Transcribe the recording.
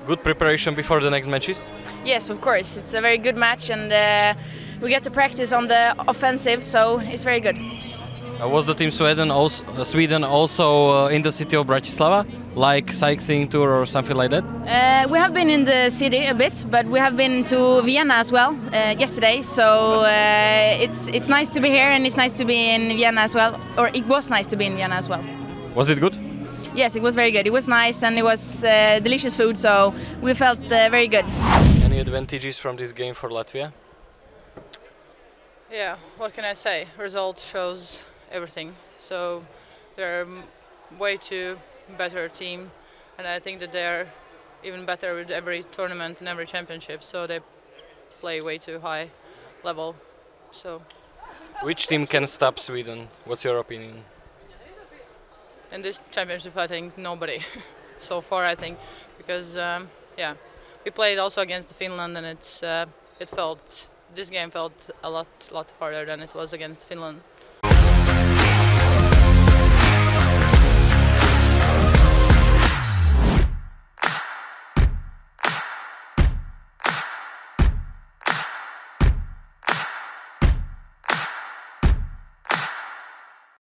Good preparation before the next matches? Yes, of course. It's a very good match, and we get to practice on the offensive, so it's very good. Was the team Sweden also in the city of Bratislava, like sightseeing tour or something like that? We have been in the city a bit, but we have been to Vienna as well yesterday. So it's nice to be here, and it's nice to be in Vienna as well. Or it was nice to be in Vienna as well. Was it good? Yes, it was very good. It was nice, and it was delicious food. So we felt very good. Any advantages from this game for Latvia? Yeah, what can I say? Result shows everything. So they're way too better team, and I think that they're even better with every tournament and every championship. So they play way too high level. So which team can stop Sweden? What's your opinion? in this championship, I think nobody so far. I think because yeah, we played also against Finland, and this game felt a lot harder than it was against Finland.